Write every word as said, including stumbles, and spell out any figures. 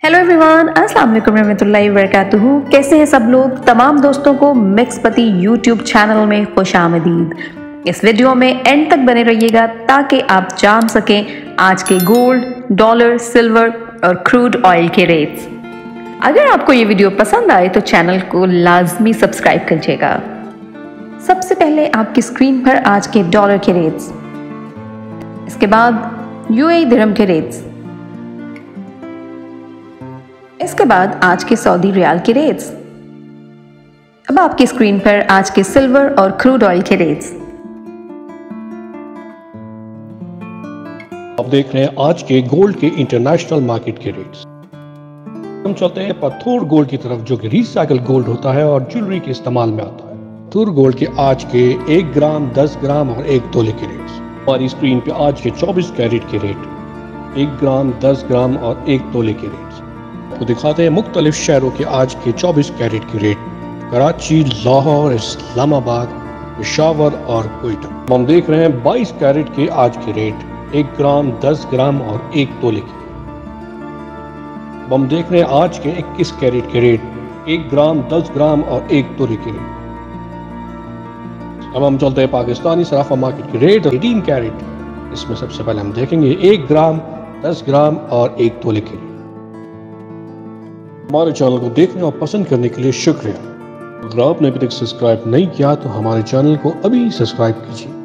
Hello everyone, अस्सलाम वालेकुम रहमतुल्लाहि व बरकातुहू। कैसे हैं सब लोग? तमाम दोस्तों को मिक्स पति यूट्यूब चैनल में खुशामदीद। इस वीडियो में एंड तक बने रहिएगा ताकि आप जान सकें आज के गोल्ड, डॉलर, सिल्वर और क्रूड ऑयल के रेट्स। अगर आपको ये वीडियो पसंद आए तो चैनल को लाजमी सब्सक्राइब कीजिएगा। सबसे पहले आपकी स्क्रीन पर आज के डॉलर के रेट्स, इसके बाद यूएई दिरहम के रेट्स, इसके बाद आज के सऊदी रियाल के रेट्स। अब आपकी स्क्रीन पर आज के सिल्वर और क्रूड ऑयल के रेट्स। आप देख रहे हैं आज के गोल्ड के इंटरनेशनल मार्केट के रेट्स। हम चलते हैं पथूर गोल्ड की तरफ, जो कि रिसाइकल गोल्ड होता है और ज्वेलरी के इस्तेमाल में आता है। पथूर गोल्ड के आज के एक ग्राम, दस ग्राम और एक तोले के रेट्स। हमारी स्क्रीन पे आज के चौबीस कैरेट के रेट, एक ग्राम, दस ग्राम और एक तोले के रेट्स को दिखाते हैं। मुख्तलिफ शहरों के आज के चौबीस कैरेट के रेट, कराची, लाहौर, इस्लामाबाद, पेशावर और कोयटा। हम देख रहे हैं बाईस कैरेट के आज के रेट, एक ग्राम, दस ग्राम और एक तोले के। हम देख रहे हैं आज के इक्कीस कैरेट के रेट, एक ग्राम, दस ग्राम और एक तोले के रेट। अब हम चलते हैं पाकिस्तानी सराफा मार्केट के रेट, अठारह कैरेट। इसमें सबसे पहले हम देखेंगे एक ग्राम, दस ग्राम और एक तोले के रेट। हमारे चैनल को देखने और पसंद करने के लिए शुक्रिया। अगर आपने अभी तक सब्सक्राइब नहीं किया तो हमारे चैनल को अभी सब्सक्राइब कीजिए।